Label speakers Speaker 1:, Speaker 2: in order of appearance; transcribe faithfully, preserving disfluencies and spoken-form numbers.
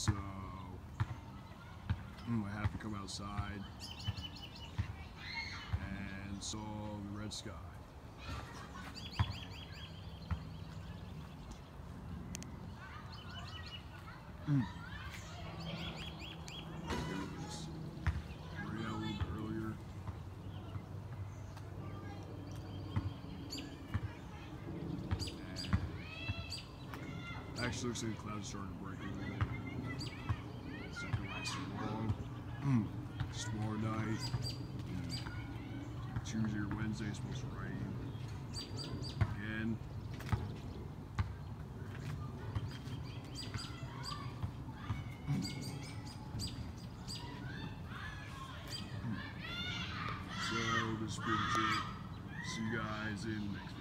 Speaker 1: So mm, I have to come outside and saw the red sky. Mm. It was three out a little bit earlier. And actually looks like the clouds started to break a little bit. It's not gonna last too long. Mm. It's tomorrow night. And Tuesday or Wednesday it's supposed to rain again. So this brings it. See you guys in the next